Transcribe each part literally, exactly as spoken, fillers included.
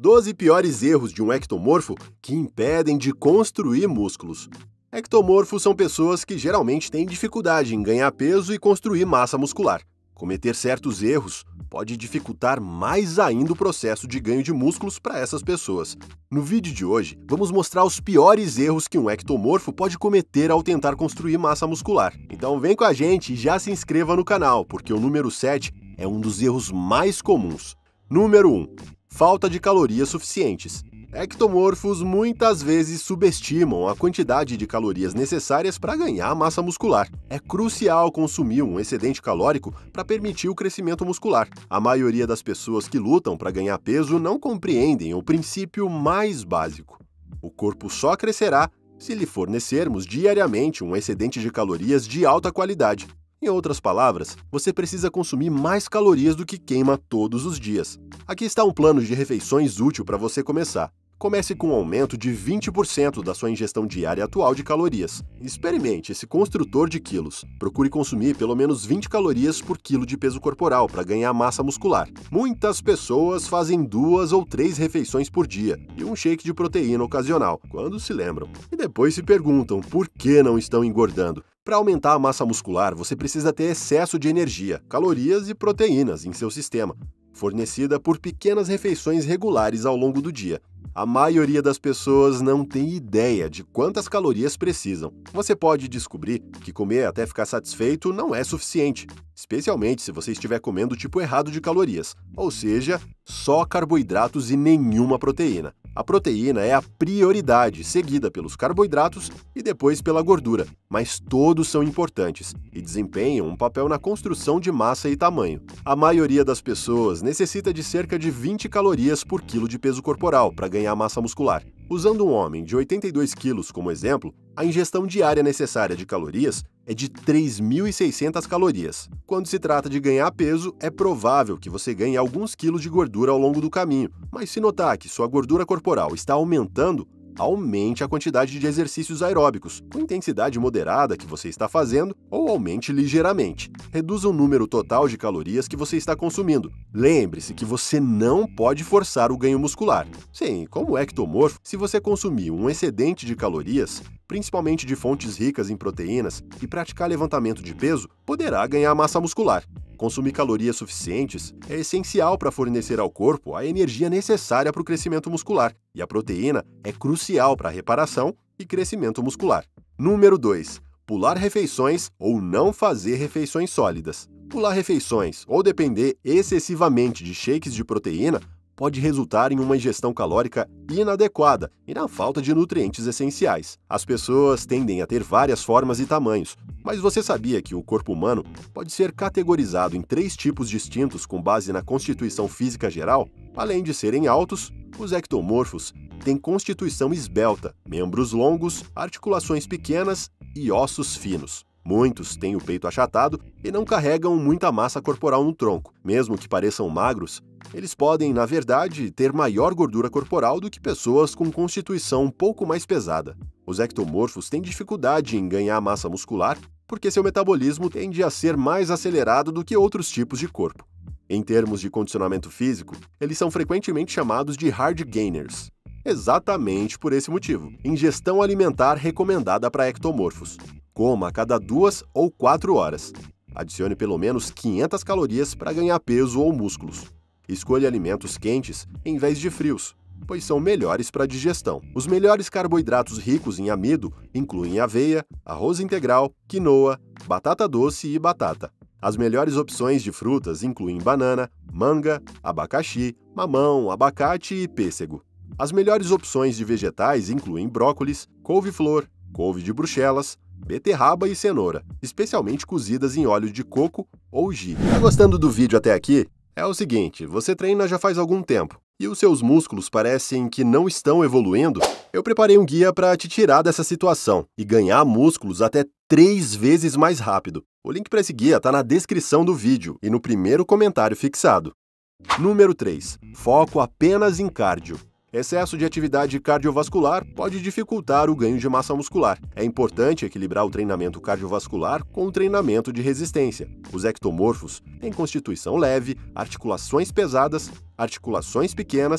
doze piores erros de um ectomorfo que impedem de construir músculos. Ectomorfos são pessoas que geralmente têm dificuldade em ganhar peso e construir massa muscular. Cometer certos erros pode dificultar mais ainda o processo de ganho de músculos para essas pessoas. No vídeo de hoje, vamos mostrar os piores erros que um ectomorfo pode cometer ao tentar construir massa muscular. Então vem com a gente e já se inscreva no canal, porque o número sete é um dos erros mais comuns. Número um. Falta de calorias suficientes. Ectomorfos muitas vezes subestimam a quantidade de calorias necessárias para ganhar massa muscular. É crucial consumir um excedente calórico para permitir o crescimento muscular. A maioria das pessoas que lutam para ganhar peso não compreendem o princípio mais básico. O corpo só crescerá se lhe fornecermos diariamente um excedente de calorias de alta qualidade. Em outras palavras, você precisa consumir mais calorias do que queima todos os dias. Aqui está um plano de refeições útil para você começar. Comece com um aumento de vinte por cento da sua ingestão diária atual de calorias. Experimente esse construtor de quilos. Procure consumir pelo menos vinte calorias por quilo de peso corporal para ganhar massa muscular. Muitas pessoas fazem duas ou três refeições por dia e um shake de proteína ocasional, quando se lembram. E depois se perguntam por que não estão engordando. Para aumentar a massa muscular, você precisa ter excesso de energia, calorias e proteínas em seu sistema, fornecida por pequenas refeições regulares ao longo do dia. A maioria das pessoas não tem ideia de quantas calorias precisam. Você pode descobrir que comer até ficar satisfeito não é suficiente, especialmente se você estiver comendo o tipo errado de calorias, ou seja, só carboidratos e nenhuma proteína. A proteína é a prioridade, seguida pelos carboidratos e depois pela gordura, mas todos são importantes e desempenham um papel na construção de massa e tamanho. A maioria das pessoas necessita de cerca de vinte calorias por quilo de peso corporal para ganhar massa muscular. Usando um homem de oitenta e dois quilos como exemplo, a ingestão diária necessária de calorias é de três mil e seiscentas calorias. Quando se trata de ganhar peso, é provável que você ganhe alguns quilos de gordura ao longo do caminho, mas se notar que sua gordura corporal está aumentando, aumente a quantidade de exercícios aeróbicos, com intensidade moderada que você está fazendo, ou aumente ligeiramente. Reduza o número total de calorias que você está consumindo. Lembre-se que você não pode forçar o ganho muscular. Sim, como ectomorfo, se você consumir um excedente de calorias, principalmente de fontes ricas em proteínas, e praticar levantamento de peso, poderá ganhar massa muscular. Consumir calorias suficientes é essencial para fornecer ao corpo a energia necessária para o crescimento muscular, e a proteína é crucial para a reparação e crescimento muscular. Número dois. Pular refeições ou não fazer refeições sólidas. Pular refeições ou depender excessivamente de shakes de proteína pode resultar em uma ingestão calórica inadequada e na falta de nutrientes essenciais. As pessoas tendem a ter várias formas e tamanhos, mas você sabia que o corpo humano pode ser categorizado em três tipos distintos com base na constituição física geral? Além de serem altos, os ectomorfos têm constituição esbelta, membros longos, articulações pequenas e ossos finos. Muitos têm o peito achatado e não carregam muita massa corporal no tronco. Mesmo que pareçam magros, eles podem, na verdade, ter maior gordura corporal do que pessoas com constituição um pouco mais pesada. Os ectomorfos têm dificuldade em ganhar massa muscular porque seu metabolismo tende a ser mais acelerado do que outros tipos de corpo. Em termos de condicionamento físico, eles são frequentemente chamados de hard gainers. Exatamente por esse motivo. Ingestão alimentar recomendada para ectomorfos. Coma a cada duas ou quatro horas. Adicione pelo menos quinhentas calorias para ganhar peso ou músculos. Escolha alimentos quentes em vez de frios, pois são melhores para a digestão. Os melhores carboidratos ricos em amido incluem aveia, arroz integral, quinoa, batata doce e batata. As melhores opções de frutas incluem banana, manga, abacaxi, mamão, abacate e pêssego. As melhores opções de vegetais incluem brócolis, couve-flor, couve de bruxelas, beterraba e cenoura, especialmente cozidas em óleo de coco ou ghee. Tá gostando do vídeo até aqui? É o seguinte, você treina já faz algum tempo e os seus músculos parecem que não estão evoluindo? Eu preparei um guia para te tirar dessa situação e ganhar músculos até três vezes mais rápido. O link para esse guia está na descrição do vídeo e no primeiro comentário fixado. Número três. Foco apenas em cardio. Excesso de atividade cardiovascular pode dificultar o ganho de massa muscular. É importante equilibrar o treinamento cardiovascular com o treinamento de resistência. Os ectomorfos têm constituição leve, articulações pesadas, articulações pequenas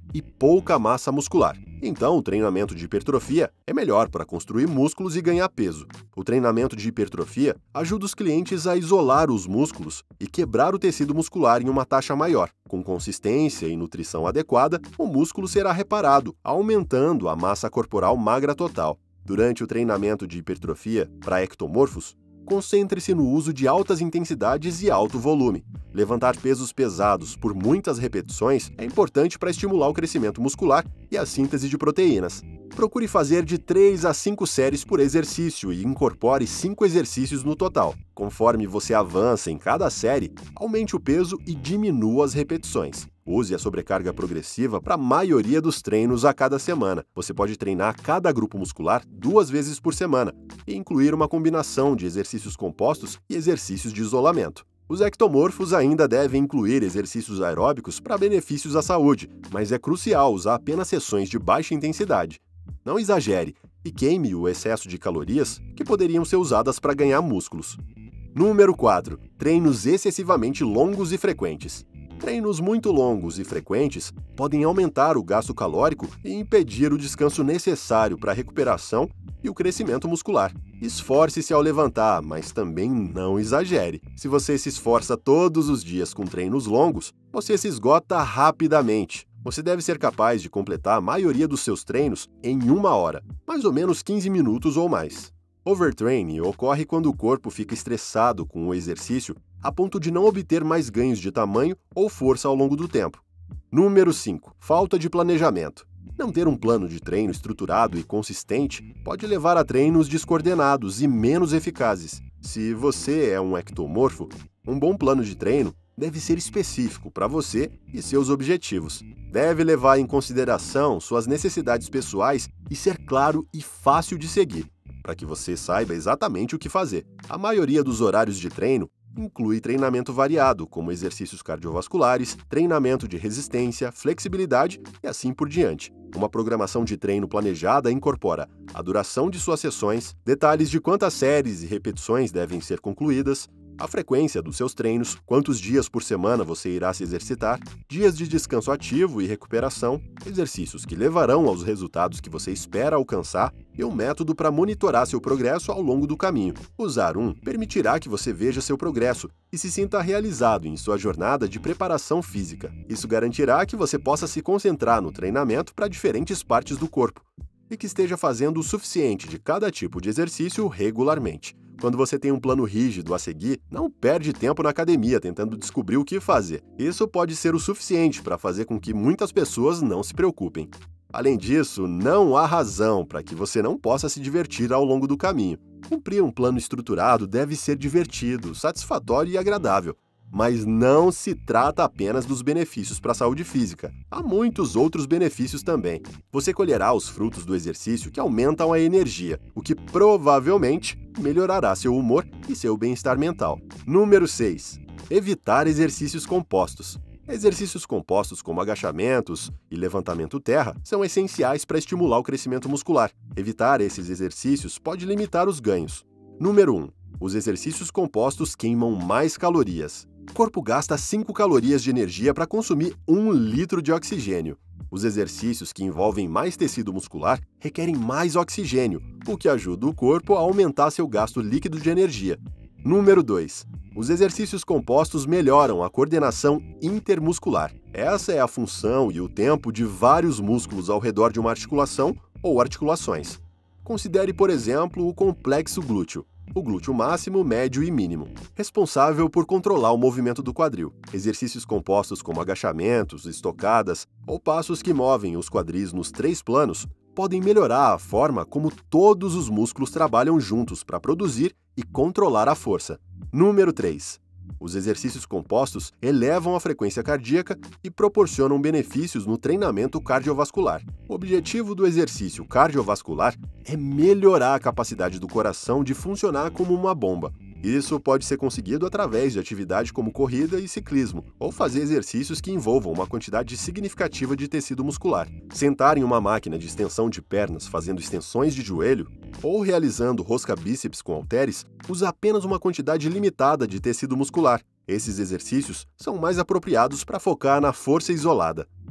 e pouca massa muscular. Então, o treinamento de hipertrofia é melhor para construir músculos e ganhar peso. O treinamento de hipertrofia ajuda os clientes a isolar os músculos e quebrar o tecido muscular em uma taxa maior. Com consistência e nutrição adequada, o músculo será reparado, aumentando a massa corporal magra total. Durante o treinamento de hipertrofia para ectomorfos, concentre-se no uso de altas intensidades e alto volume. Levantar pesos pesados por muitas repetições é importante para estimular o crescimento muscular e a síntese de proteínas. Procure fazer de três a cinco séries por exercício e incorpore cinco exercícios no total. Conforme você avança em cada série, aumente o peso e diminua as repetições. Use a sobrecarga progressiva para a maioria dos treinos a cada semana. Você pode treinar cada grupo muscular duas vezes por semana e incluir uma combinação de exercícios compostos e exercícios de isolamento. Os ectomorfos ainda devem incluir exercícios aeróbicos para benefícios à saúde, mas é crucial usar apenas sessões de baixa intensidade. Não exagere e queime o excesso de calorias que poderiam ser usadas para ganhar músculos. Número quatro. Treinos excessivamente longos e frequentes. Treinos muito longos e frequentes podem aumentar o gasto calórico e impedir o descanso necessário para a recuperação e o crescimento muscular. Esforce-se ao levantar, mas também não exagere. Se você se esforça todos os dias com treinos longos, você se esgota rapidamente. Você deve ser capaz de completar a maioria dos seus treinos em uma hora, mais ou menos quinze minutos ou mais. Overtraining ocorre quando o corpo fica estressado com o exercício a ponto de não obter mais ganhos de tamanho ou força ao longo do tempo. Número cinco. Falta de planejamento. Não ter um plano de treino estruturado e consistente pode levar a treinos descoordenados e menos eficazes. Se você é um ectomorfo, um bom plano de treino deve ser específico para você e seus objetivos. Deve levar em consideração suas necessidades pessoais e ser claro e fácil de seguir, para que você saiba exatamente o que fazer. A maioria dos horários de treino inclui treinamento variado, como exercícios cardiovasculares, treinamento de resistência, flexibilidade e assim por diante. Uma programação de treino planejada incorpora a duração de suas sessões, detalhes de quantas séries e repetições devem ser concluídas, a frequência dos seus treinos, quantos dias por semana você irá se exercitar, dias de descanso ativo e recuperação, exercícios que levarão aos resultados que você espera alcançar e um método para monitorar seu progresso ao longo do caminho. Usar um permitirá que você veja seu progresso e se sinta realizado em sua jornada de preparação física. Isso garantirá que você possa se concentrar no treinamento para diferentes partes do corpo e que esteja fazendo o suficiente de cada tipo de exercício regularmente. Quando você tem um plano rígido a seguir, não perde tempo na academia tentando descobrir o que fazer. Isso pode ser o suficiente para fazer com que muitas pessoas não se preocupem. Além disso, não há razão para que você não possa se divertir ao longo do caminho. Cumprir um plano estruturado deve ser divertido, satisfatório e agradável. Mas não se trata apenas dos benefícios para a saúde física. Há muitos outros benefícios também. Você colherá os frutos do exercício que aumentam a energia, o que provavelmente melhorará seu humor e seu bem-estar mental. Número seis. Evitar exercícios compostos. Exercícios compostos como agachamentos e levantamento terra são essenciais para estimular o crescimento muscular. Evitar esses exercícios pode limitar os ganhos. Número um. Os exercícios compostos queimam mais calorias. O corpo gasta cinco calorias de energia para consumir um litro de oxigênio. Os exercícios que envolvem mais tecido muscular requerem mais oxigênio, o que ajuda o corpo a aumentar seu gasto líquido de energia. Número dois. Os exercícios compostos melhoram a coordenação intermuscular. Essa é a função e o tempo de vários músculos ao redor de uma articulação ou articulações. Considere, por exemplo, o complexo glúteo, o glúteo máximo, médio e mínimo, responsável por controlar o movimento do quadril. Exercícios compostos como agachamentos, estocadas ou passos que movem os quadris nos três planos podem melhorar a forma como todos os músculos trabalham juntos para produzir e controlar a força. Número três. Os exercícios compostos elevam a frequência cardíaca e proporcionam benefícios no treinamento cardiovascular. O objetivo do exercício cardiovascular é melhorar a capacidade do coração de funcionar como uma bomba. Isso pode ser conseguido através de atividade como corrida e ciclismo, ou fazer exercícios que envolvam uma quantidade significativa de tecido muscular. Sentar em uma máquina de extensão de pernas fazendo extensões de joelho, ou realizando rosca bíceps com halteres, usa apenas uma quantidade limitada de tecido muscular. Esses exercícios são mais apropriados para focar na força isolada.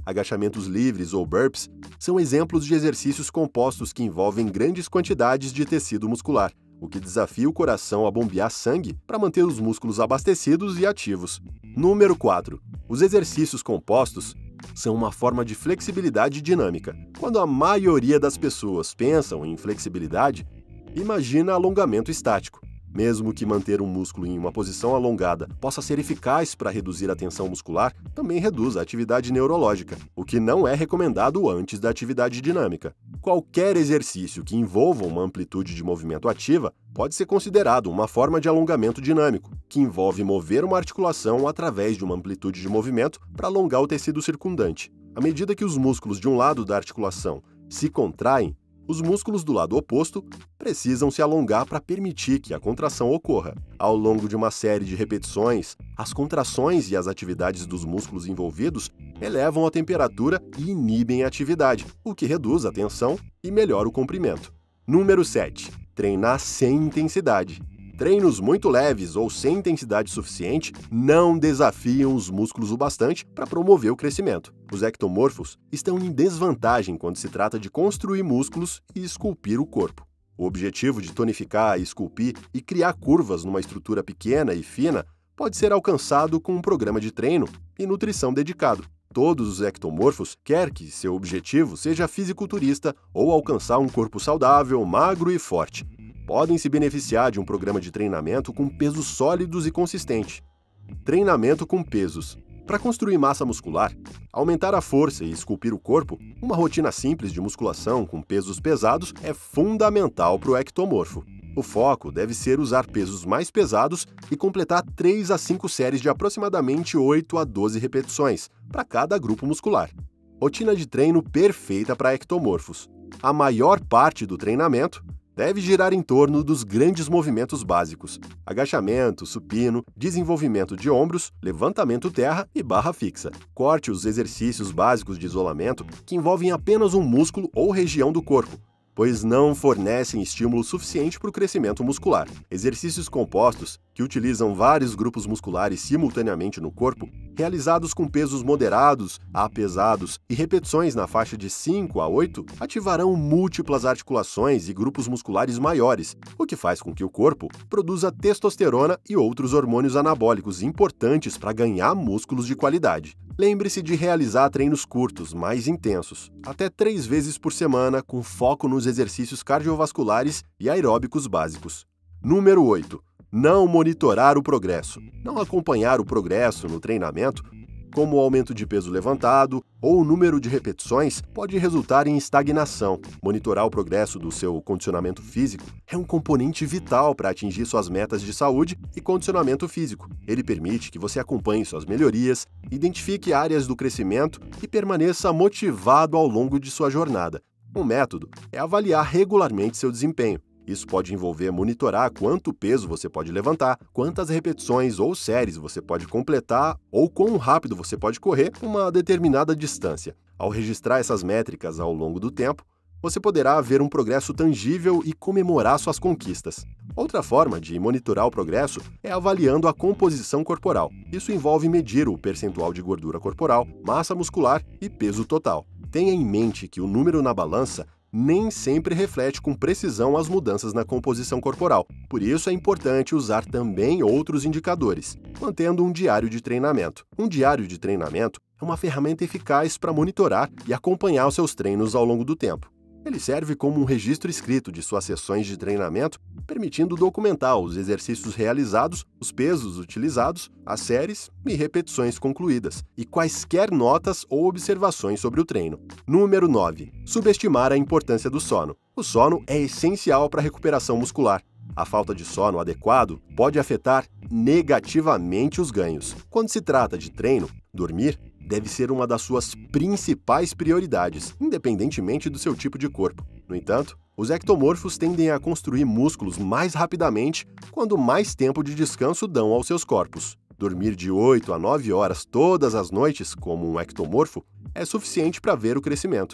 Agachamentos livres ou burpees são exemplos de exercícios compostos que envolvem grandes quantidades de tecido muscular, o que desafia o coração a bombear sangue para manter os músculos abastecidos e ativos. Número quatro. Os exercícios compostos são uma forma de flexibilidade dinâmica. Quando a maioria das pessoas pensam em flexibilidade, imagina alongamento estático. Mesmo que manter um músculo em uma posição alongada possa ser eficaz para reduzir a tensão muscular, também reduz a atividade neurológica, o que não é recomendado antes da atividade dinâmica. Qualquer exercício que envolva uma amplitude de movimento ativa pode ser considerado uma forma de alongamento dinâmico, que envolve mover uma articulação através de uma amplitude de movimento para alongar o tecido circundante. À medida que os músculos de um lado da articulação se contraem, os músculos do lado oposto precisam se alongar para permitir que a contração ocorra. Ao longo de uma série de repetições, as contrações e as atividades dos músculos envolvidos elevam a temperatura e inibem a atividade, o que reduz a tensão e melhora o comprimento. Número sete. Treinar sem intensidade. Treinos muito leves ou sem intensidade suficiente não desafiam os músculos o bastante para promover o crescimento. Os ectomorfos estão em desvantagem quando se trata de construir músculos e esculpir o corpo. O objetivo de tonificar, esculpir e criar curvas numa estrutura pequena e fina pode ser alcançado com um programa de treino e nutrição dedicado. Todos os ectomorfos querem que seu objetivo seja fisiculturista ou alcançar um corpo saudável, magro e forte. Podem se beneficiar de um programa de treinamento com pesos sólidos e consistente. Treinamento com pesos. Para construir massa muscular, aumentar a força e esculpir o corpo, uma rotina simples de musculação com pesos pesados é fundamental para o ectomorfo. O foco deve ser usar pesos mais pesados e completar três a cinco séries de aproximadamente oito a doze repetições para cada grupo muscular. Rotina de treino perfeita para ectomorfos. A maior parte do treinamento deve girar em torno dos grandes movimentos básicos: agachamento, supino, desenvolvimento de ombros, levantamento terra e barra fixa. Corte os exercícios básicos de isolamento que envolvem apenas um músculo ou região do corpo, pois não fornecem estímulo suficiente para o crescimento muscular. Exercícios compostos, que utilizam vários grupos musculares simultaneamente no corpo, realizados com pesos moderados a pesados e repetições na faixa de cinco a oito, ativarão múltiplas articulações e grupos musculares maiores, o que faz com que o corpo produza testosterona e outros hormônios anabólicos importantes para ganhar músculos de qualidade. Lembre-se de realizar treinos curtos, mais intensos, até três vezes por semana, com foco nos exercícios cardiovasculares e aeróbicos básicos. Número oito. Não monitorar o progresso. Não acompanhar o progresso no treinamento, como o aumento de peso levantado ou o número de repetições, pode resultar em estagnação. Monitorar o progresso do seu condicionamento físico é um componente vital para atingir suas metas de saúde e condicionamento físico. Ele permite que você acompanhe suas melhorias, identifique áreas do crescimento e permaneça motivado ao longo de sua jornada. Um método é avaliar regularmente seu desempenho. Isso pode envolver monitorar quanto peso você pode levantar, quantas repetições ou séries você pode completar ou quão rápido você pode correr uma determinada distância. Ao registrar essas métricas ao longo do tempo, você poderá ver um progresso tangível e comemorar suas conquistas. Outra forma de monitorar o progresso é avaliando a composição corporal. Isso envolve medir o percentual de gordura corporal, massa muscular e peso total. Tenha em mente que o número na balança nem sempre reflete com precisão as mudanças na composição corporal. Por isso é importante usar também outros indicadores, mantendo um diário de treinamento. Um diário de treinamento é uma ferramenta eficaz para monitorar e acompanhar os seus treinos ao longo do tempo. Ele serve como um registro escrito de suas sessões de treinamento, permitindo documentar os exercícios realizados, os pesos utilizados, as séries e repetições concluídas, e quaisquer notas ou observações sobre o treino. Número nove. Subestimar a importância do sono. O sono é essencial para a recuperação muscular. A falta de sono adequado pode afetar negativamente os ganhos. Quando se trata de treino, dormir deve ser uma das suas principais prioridades, independentemente do seu tipo de corpo. No entanto, os ectomorfos tendem a construir músculos mais rapidamente quando mais tempo de descanso dão aos seus corpos. Dormir de oito a nove horas todas as noites, como um ectomorfo, é suficiente para ver o crescimento.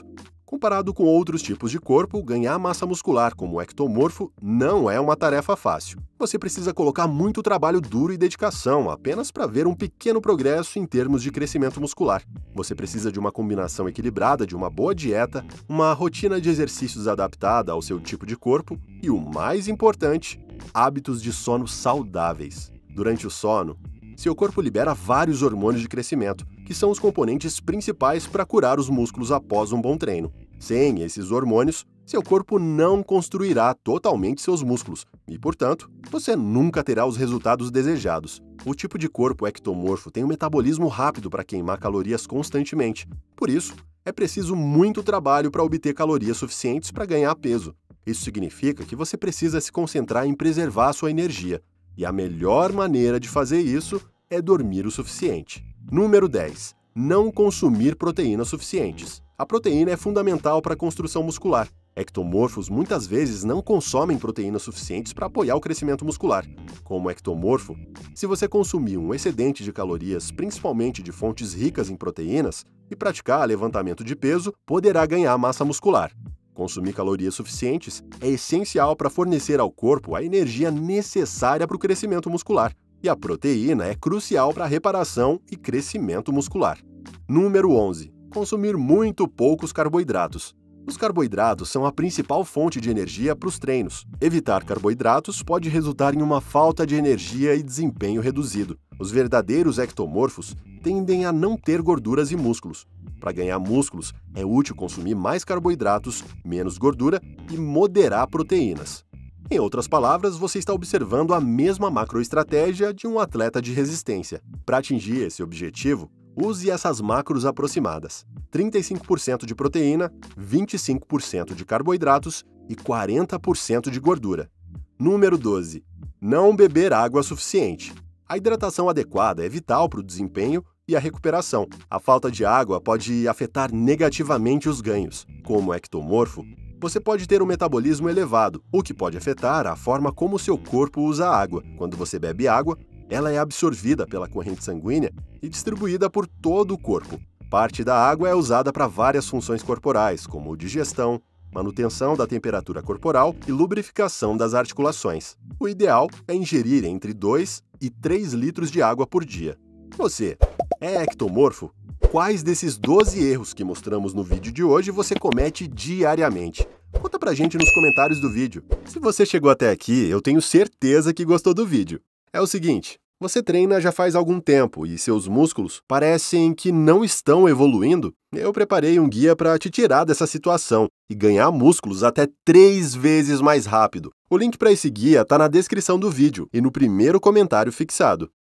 Comparado com outros tipos de corpo, ganhar massa muscular como o ectomorfo não é uma tarefa fácil. Você precisa colocar muito trabalho duro e dedicação apenas para ver um pequeno progresso em termos de crescimento muscular. Você precisa de uma combinação equilibrada de uma boa dieta, uma rotina de exercícios adaptada ao seu tipo de corpo e, o mais importante, hábitos de sono saudáveis. Durante o sono, seu corpo libera vários hormônios de crescimento, que são os componentes principais para curar os músculos após um bom treino. Sem esses hormônios, seu corpo não construirá totalmente seus músculos e, portanto, você nunca terá os resultados desejados. O tipo de corpo ectomorfo tem um metabolismo rápido para queimar calorias constantemente. Por isso, é preciso muito trabalho para obter calorias suficientes para ganhar peso. Isso significa que você precisa se concentrar em preservar sua energia. E a melhor maneira de fazer isso é dormir o suficiente. Número dez. Não consumir proteínas suficientes. A proteína é fundamental para a construção muscular. Ectomorfos muitas vezes não consomem proteínas suficientes para apoiar o crescimento muscular. Como ectomorfo, se você consumir um excedente de calorias, principalmente de fontes ricas em proteínas, e praticar levantamento de peso, poderá ganhar massa muscular. Consumir calorias suficientes é essencial para fornecer ao corpo a energia necessária para o crescimento muscular. E a proteína é crucial para a reparação e crescimento muscular. Número onze. Consumir muito poucos carboidratos. Os carboidratos são a principal fonte de energia para os treinos. Evitar carboidratos pode resultar em uma falta de energia e desempenho reduzido. Os verdadeiros ectomorfos tendem a não ter gorduras e músculos. Para ganhar músculos, é útil consumir mais carboidratos, menos gordura e moderar proteínas. Em outras palavras, você está observando a mesma macroestratégia de um atleta de resistência. Para atingir esse objetivo, use essas macros aproximadas: trinta e cinco por cento de proteína, vinte e cinco por cento de carboidratos e quarenta por cento de gordura. Número doze. Não beber água suficiente. A hidratação adequada é vital para o desempenho e a recuperação. A falta de água pode afetar negativamente os ganhos. Como ectomorfo, você pode ter um metabolismo elevado, o que pode afetar a forma como seu corpo usa a água. Quando você bebe água, ela é absorvida pela corrente sanguínea e distribuída por todo o corpo. Parte da água é usada para várias funções corporais, como digestão, manutenção da temperatura corporal e lubrificação das articulações. O ideal é ingerir entre dois e três litros de água por dia. Você é ectomorfo? Quais desses doze erros que mostramos no vídeo de hoje você comete diariamente? Conta pra gente nos comentários do vídeo. Se você chegou até aqui, eu tenho certeza que gostou do vídeo. É o seguinte, você treina já faz algum tempo e seus músculos parecem que não estão evoluindo? Eu preparei um guia para te tirar dessa situação e ganhar músculos até três vezes mais rápido. O link para esse guia está na descrição do vídeo e no primeiro comentário fixado.